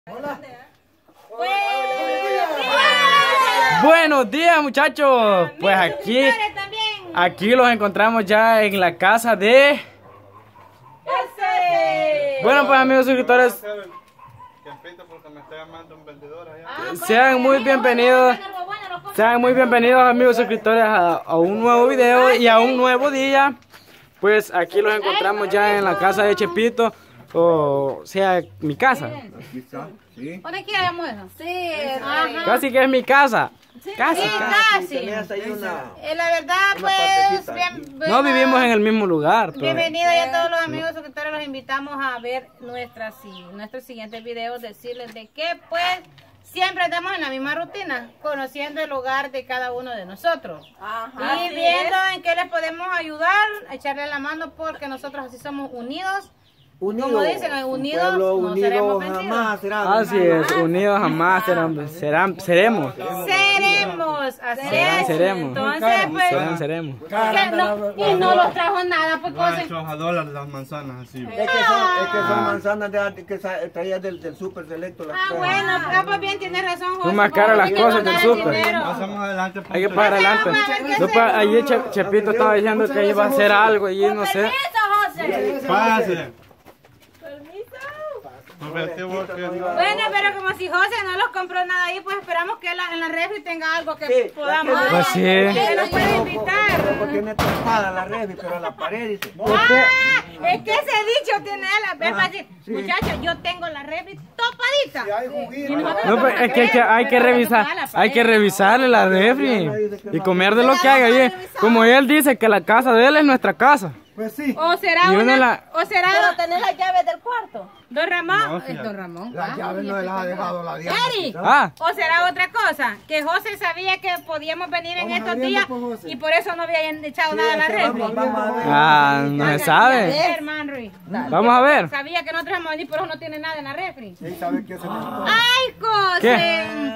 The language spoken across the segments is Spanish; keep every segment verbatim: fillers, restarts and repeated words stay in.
Hola. Buenos días, muchachos. Pues aquí, aquí los encontramos ya en la casa de... Bueno, pues amigos suscriptores, sean muy bienvenidos, sean muy bienvenidos amigos suscriptores a, a un nuevo video y a un nuevo día. Pues aquí los encontramos ya en la casa de Chepito, o sea, mi casa. ¿Dónde quedamos eso? Sí, ajá. Casi que es mi casa. Casi, Sí, casi. casi. Eh, la verdad, pues, bien, No vivimos en el mismo lugar. Pero... bienvenidos ya todos los amigos suscriptores, los invitamos a ver nuestras, nuestros siguientes videos, decirles de que, pues, siempre estamos en la misma rutina, conociendo el hogar de cada uno de nosotros. Ajá, y viendo en qué les podemos ayudar, echarle la mano, porque nosotros así somos unidos. Unidos, Como dicen, unidos no unidos seremos vencidos. jamás serán. Así es, unidos jamás serán, serán, seremos. Seremos, así Serán, es. seremos. Entonces, pues, Serán, seremos. que no, y no los trajo nada, pues, No, cosas. hecho a dólares las manzanas, así. Es que son, es que son manzanas de, que sa- traías del, del súper selecto. Las Ah, traes. bueno, ah, pues bien, tienes razón, José. Son más caras las cosas del súper. Pasamos adelante. Hay que pagar adelante. No, pa- ayer Che- Chepito estaba diciendo que iba a hacer algo y no sé. Pase. Bueno, pero como si José no los compró nada ahí, pues esperamos que la- en la refri tenga algo que Sí, podamos. la que- Pues sí. Que nos puede invitar. Pero tiene tapada la red, pero a la pared dice. Ah, es que ese dicho tiene la. Ven para decir, muchachos, yo tengo la refri topadita. Y nosotros No, pues, es que hay que, hay que revisar, hay que revisarle la refri y comer de lo que hay ahí. Como él dice que la casa de él es nuestra casa. Pues sí. O será Y uno una, la- o será Pero tenés las llaves del cuarto. Don Ramón, No, eh, fíjate. Don Ramón. Las Ah, llaves no oye, las ha dejado la diabla. Eri, Ah, o será otra cosa, que José sabía que podíamos venir en Vamos estos abriendo, días pues, José. y por eso no habían echado nada a la es que refri. vamos, vamos a ver. ah, no se A sabe. ver, Manry. Vamos a ver. Sabía que nosotros íbamos a venir, por eso no tiene nada en la refri. Sí, ¿sabe qué se necesita? ¡Ay, José! ¿Qué?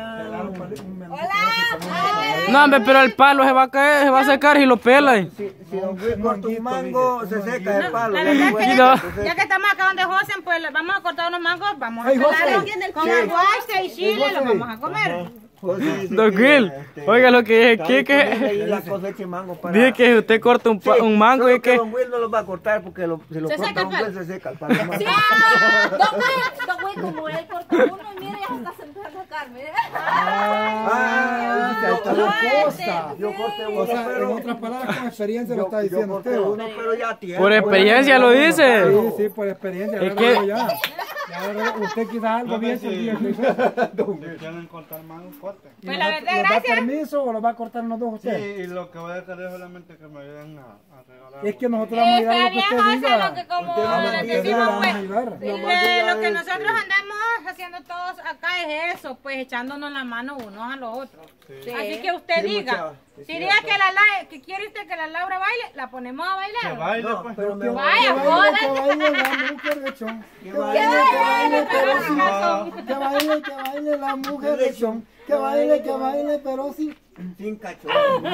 Hola. No, hombre, pero el palo se va a caer, se va a secar y lo pela. y- Si, si don Luis corta un mango, se seca el palo. La ya verdad no es que puede, no. ya, ya que estamos acá donde José, pues le vamos a cortar unos mangos, vamos a Ay, José. pelarlos con Sí. aguaste y chile, José. los vamos a comer. José dice Don que, Gil, este, oiga lo que dije aquí, ¿sabe que que la cosecha de mango para... dije que usted corta un, pa- Sí, un mango solo y que... Don Will no los va a cortar porque lo, si lo Se corta seca el Don palo. Will se seca el palo. Sí, ah, Don Will, Don Will, como él corta uno y mira, ya se está sentando a sacar, mire. Ah, ahí está la cosa. Yo corté uno, O sea, en pero... otras palabras, con experiencia lo Yo, está yo diciendo corté usted. uno, pero ya tiene. Por experiencia lo dice. Sí, sí, por experiencia. Es Es que- que... ya. Ya, ahora usted quizás algo bien sí. sentido. Si quieren cortar mango, corten. Pues la verdad, ¿Nos da gracias. permiso o lo va a cortar los dos Sí, usted? y lo que voy a hacer es solamente que me ayuden a, a regalar. Es que nosotros vamos a ayudar Está lo que bien, usted José, diga. lo que como Usted va a les decir, le decimos, vamos a pues, ayudar. eh, lo que nosotros andamos haciendo todos acá es eso, pues echándonos la mano unos a los otros. Así que usted Sí, diga, muchacha, es si diga cierto. que la La- que quiere usted que la Laura baile, la ponemos a Que bailar. baile, No, pues. pero me Que voy Vaya, baile, joda. que baile la mujer de chon. Que baile, baile, que baile, pero Pero sí. sin razón. Que baile, que baile la mujer de chon. Que baile, que baile, pero sí. sin cachorro.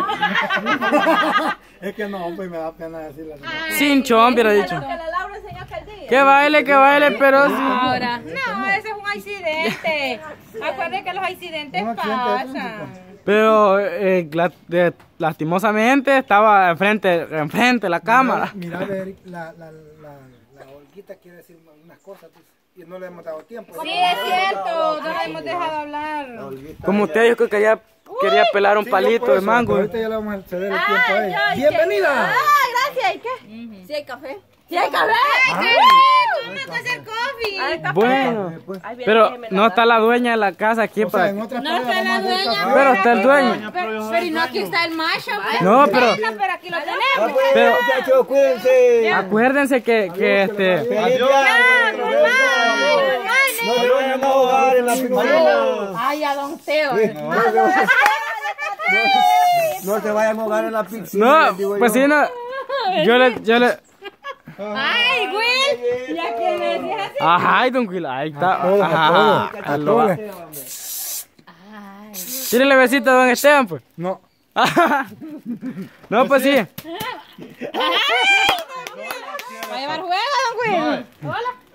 Es que no, pues me da pena decirle así. Ay, Sin chon, hubiera dicho. Lo que la Laura enseñó aquel día. Que baile, que baile, pero sí. Ahora, no, ese es un accidente. Acuérdate que los accidentes Un accidente de pasan. tránsito. Pero eh, la- de- lastimosamente estaba enfrente, enfrente de la cámara. Mira, mira, ver, la, la, la, la Olguita quiere decir unas cosas pues, y no le hemos dado tiempo. Sí, es cierto, no le hemos dejado hablar. Como usted dijo que quería, quería pelar un Sí, yo palito por de eso, mango. pero ahorita ya le vamos a ceder el tiempo a Ay, ella. ay, ¡Bienvenida! Ah, gracias. ¿Y qué? Sí hay café. Sí hay café. ¡Ay, qué rico! Vamos a hacer coffee. Hay café. Bueno, Ahí viene, pero déjeme no la está la dueña de la casa aquí O sea, para... en otras No palabras, está la vamos a hacer dueña. café. Pero está el dueño. Pero, pero y no, aquí está el macho. pues. No, pero- Bueno, pero aquí lo Ah, tenemos. pues, Pero- muchachos, cuídense. Acuérdense que, que este... Feliz día. No se vayan a ahogar en la piscina. Ay, a don Teo. No se vayan a ahogar en la piscina. les digo No, pues yo. sí, no. Yo le, yo le... Ay, güey. Ya que me decías así. Ajá, don Will, ahí está. todos, a Ajá, todos, a lo va. todos. Tírenle besito a don Esteban, pues. No. No, pues sí. ¿Va a llevar juego, don Will? Hola.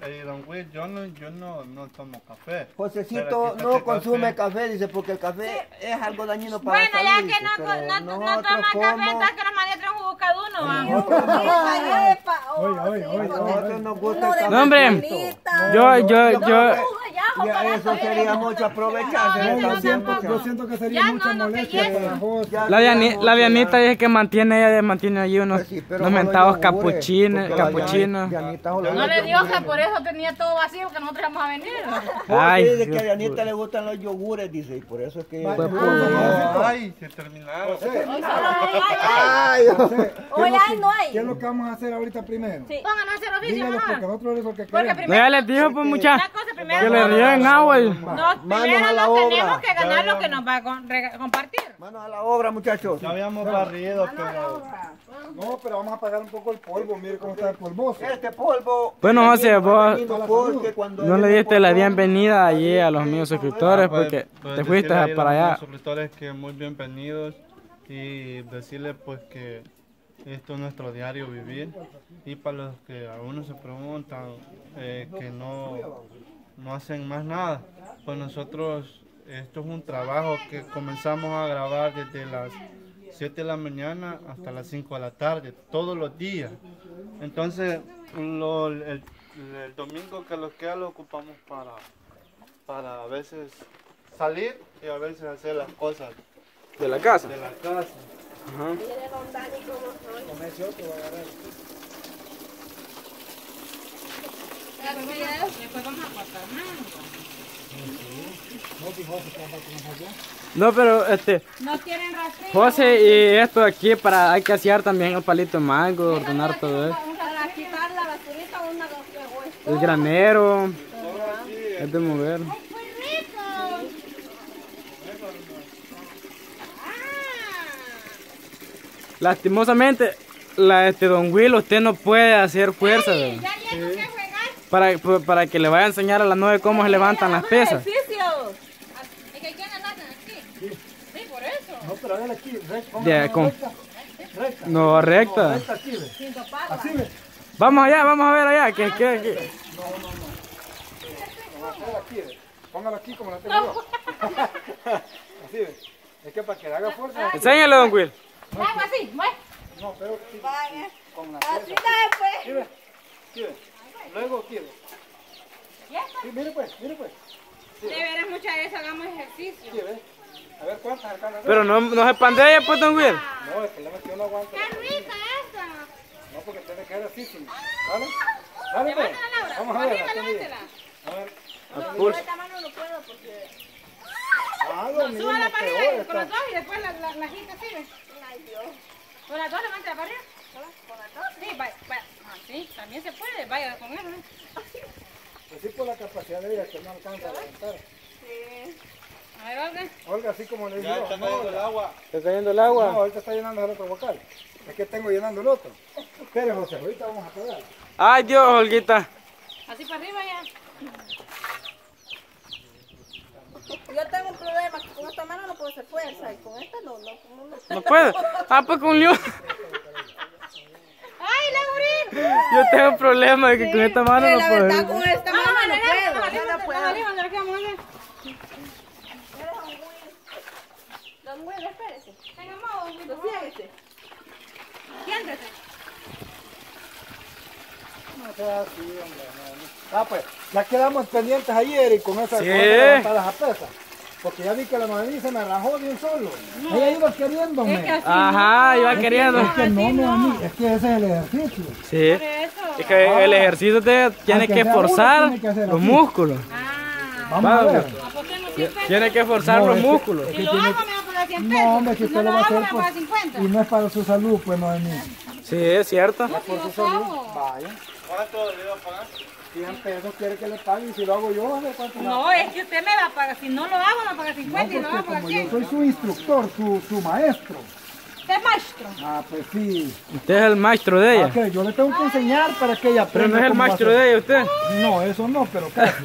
eh, don Will, yo no, yo no, no tomo café. Josecito Pero no quítate consume café. café, dice, porque el café es algo dañino para Bueno, la ya salud. que no, dice, no, pero no, no nosotros toma café, como- entonces que nos mande a traer un jugo cada uno. ¿va? Epa, epa, oh, Oye, oye, sí, oye, con nosotros el- nos gusta uno el de café. No, hombre. manzanita. Yo, yo, yo, Jugo de ajo Ya para eso comer. sería mucho aprovecharse. No, de No, no, yo, esta siento, tampoco. yo siento que sería Ya mucha no, no, que molestia ya. para vos. Ya la, Diani- sería la mucho, Dianita ya. dice que mantiene, ella mantiene allí unos, Pues sí, pero unos solo mentados yogures, capuchinos, porque la capuchinos. Dianita solo No le los dio que yogures. por eso tenía todo vacío, que nosotros íbamos a venir. Ay, Porque dice que Dios a Dianita puto. le gustan los yogures, dice, y por eso es que... Vaya, Pues, José, Ay, se terminaron. Ay, José, ¿qué Hoy es lo ay, que- no hay. ¿Qué es lo que vamos a hacer ahorita primero? Sí. Pónganos a hacer oficio, Díganos, porque mamá. nosotros es lo que Porque queremos. No, primero, ya les dijo, pues, mucha, una cosa, primero que le nos- ríen agua. y- nos, Manos primero a la nos obra. tenemos que ganar lo que nos va a con- rega- compartir. manos a la obra, muchachos. Ya habíamos barrido, pero... No, pero vamos a apagar un poco el polvo. Mire cómo está el polvoso. Este polvo... Bueno, José, es vos dañino porque cuando no él le viene diste la polvo, bienvenida allí a los amigos suscriptores Pues, porque pues te fuiste decirle ahí a para los allá. suscriptores que muy bienvenidos y decirles pues que esto es nuestro diario vivir y para los que aún no se preguntan eh, que no, no hacen más nada, pues nosotros esto es un trabajo que comenzamos a grabar desde las siete de la mañana hasta las cinco de la tarde, todos los días. Entonces lo- el, el domingo que nos queda lo ocupamos para, para a veces salir y a veces hacer las cosas De la casa. de la casa. Después vamos a cortar mango. No, pero este, No tienen rastrillo. José, y esto de aquí para hay que asear también el palito de mango, ordenar todo eso. Para quitar la basurita, una que El granero, es de mover. Lastimosamente, la este Don Will, usted no puede hacer fuerza ¿verdad? Ya llego que jugar. para, para que le vaya a enseñar a las nueve cómo se levantan las pesas. ejercicios. Es que quieren andar aquí. Sí, por eso. No, pero a ver aquí, recta. Ya, con- recta. Recta. No, recta. Recta aquí, ve. Así, ve. Vamos allá, vamos a ver allá, que que aquí. Póngala aquí, ve. Póngala aquí como la tengo yo. Así, ve. Es que para que le haga fuerza. Enséñale, Don Will. Hago así, ¿ves? No, pero sí, Vaya. con la Así pieza. está, pues. Aquí, ve. Aquí, ve. Luego aquí, ve. Sí, mire pues, mire pues. De veras, muchas veces hagamos ejercicio. Aquí, ve. A ver cuántas alcanza a hacer. Pero no, no se pandea, pues, Don Will. No, el problema es que yo no aguanto. ¡Qué rica esa! No, porque tiene que ser así, sí. ¿Vale? Dale, pues. Levántala, Laura. Vamos a ver. Arriba, hasta mí. levántela. A ver. No, con esta mano no puedo porque... Ah, lo No, mismo, súbala para peor arriba está. con las dos y después la, la, la agita así, ¿ves? Ay, Dios. Con las dos, levántala para arriba. ¿Con las dos? Sí, vaya, vaya. Así, también se puede. Vaya con eso, ¿eh? Pues sí, por la capacidad de ella que no alcanza a levantar. Sí. A ver, Olga. Olga, así como le Ya digo. está No, cayendo el Olga. agua. Está cayendo el No, agua. ahorita está llenando el otro vocal. Es que tengo llenando el otro. Espere, José, ahorita vamos a pegar. Ay, Dios, Olguita. Así para arriba ya. Yo tengo un problema, que con esta mano no puedo hacer fuerza y con esta no, no, no, no. No puedo. Ah, pues con León. ¡Ay, Laurín! Yo tengo un problema de que con esta mano no la puedo. verdad, con esta mano no puedo. Vamos Yo no arriba, puedo. vamos arriba, vamos arriba, vamos arriba. Don Will, espérese. Venga, vamos, Olguita, No, vamos. siéntese. Siéntate. No sea así, hombre. no, no. Ah, pues, ya quedamos pendientes ayer y con esa Sí. con esa levantadas a pesa. Porque ya vi que la novelí se me rajó de un solo. Ella iba queriéndome. Es que así Ajá, iba queriendo. Es que no, no, a mí, es que ese es el ejercicio. Sí. por eso. Es que el ejercicio te tiene Aunque que sea uno, forzar tiene que hacer los así. músculos. Ah, Vamos a ver. ¿a por qué no cien pesos? Tiene que forzar No, los es que- músculos. Si lo hago, me va a pagar cien pesos. No, hombre, si Si usted no lo lo va a hago, hacer, me va a pues, pagar cincuenta. y no es para su salud, pues no es mío. Sí, es cierto. No, si lo hago. Vaya, ¿Cuánto le iba a pagar? cien pesos quiere que le pague y si lo hago yo, a ver cuánto me va a No, pagar. es que usted me va a pagar. Si no lo hago, me va a pagar No, cincuenta y lo porque hago a pagar como yo cien. soy su instructor, su, su maestro. Usted es maestro. Ah, pues sí. Usted es el maestro de ella. Ok, yo le tengo que enseñar para que ella Pero aprenda. no es el cómo maestro hacer. de ella, usted. No, eso no, pero casi.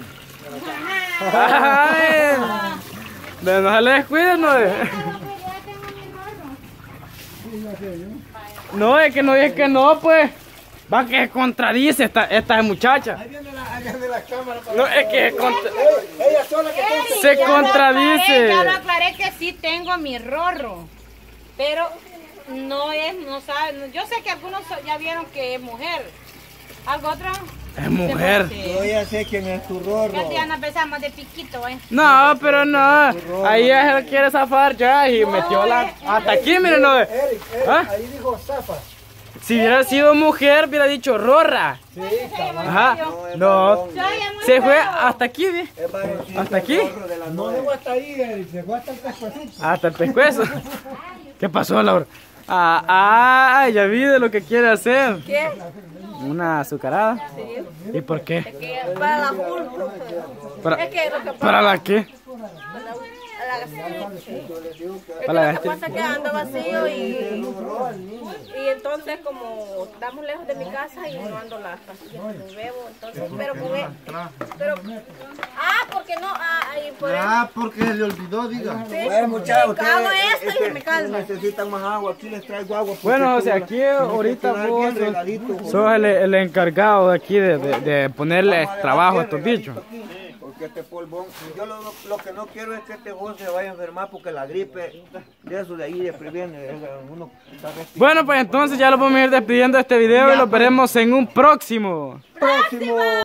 Ay, de no se le descuide, no de- Sí, ya sé yo. No, es que no dije que no, pues. Va que contradice esta, esta muchacha. Ahí viene la, ahí viene la cámara para No, es que contra- ella, ella sola que consta. se Ya lo contradice. aclaré, Ya lo aclaré que sí tengo mi rorro, pero no es, no saben. Yo sé que algunos ya vieron que es mujer. ¿Algo otro? Es mujer. Yo ya sé quién es tu rorro. Ya día nos besamos de piquito, ¿eh? No, pero no. Ahí él quiere zafar ya y metió la... Hasta aquí, miren. No. Eric, Eric, ¿Ah? ahí dijo zafa. Si hubiera sido mujer, hubiera dicho rorra. Sí, cabal. Ajá. es No. varón. Se fue hasta aquí, ¿ve? Es varoncito, ¿Hasta aquí? el rorro de la No nueve. llegó hasta ahí, Eric, llegó hasta el pescuecito. Hasta el pescuezo. ¿Qué pasó, Laura? Ah, ah, ya vi de lo que quiere hacer. ¿Qué? Una azucarada. ¿Y por qué? Que para la full, profe. ¿Para, Es que lo que ¿para la qué? Para la, la gastritis. Es Para la que lo que pasa es que ando vacío y, y entonces como estamos lejos de mi casa y no ando las pastillas que bebo, entonces, pero con él, pero, ah, porque no, ah, y por eso, Ah, porque se le olvidó, diga. sí, Bueno, muchachos, que hago ustedes esto y este, me calma. necesitan más agua. Aquí les traigo agua. porque Bueno, o esto sea, va- aquí tiene que ahorita quedar vos bien sos, regadito, sos el, el encargado de aquí de, de, de ponerle trabajo a estos bichos. Porque este polvón, yo lo, lo que no quiero es que este vos se vaya a enfermar porque la gripe de eso de ahí de previene, uno está respirando. Bueno, pues entonces ya lo vamos a ir despidiendo de este video y lo veremos en un próximo. próximo.